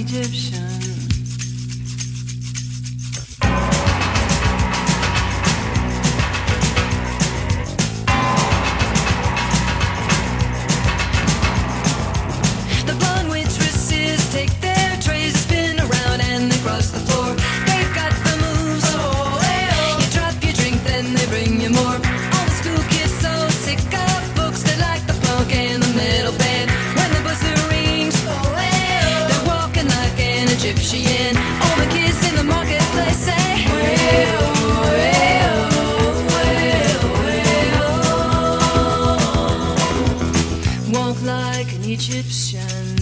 Egyptian. The blonde waitresses take their trays, spin around and they cross the floor. They've got the moves, oh, you drop your drink, then they bring you more. All the school kids so sick of books, they like the punk and the metal band. When the buzzer rings, oh, they're walking like an Egyptian. All the kids in the marketplace say, well, walk like an Egyptian.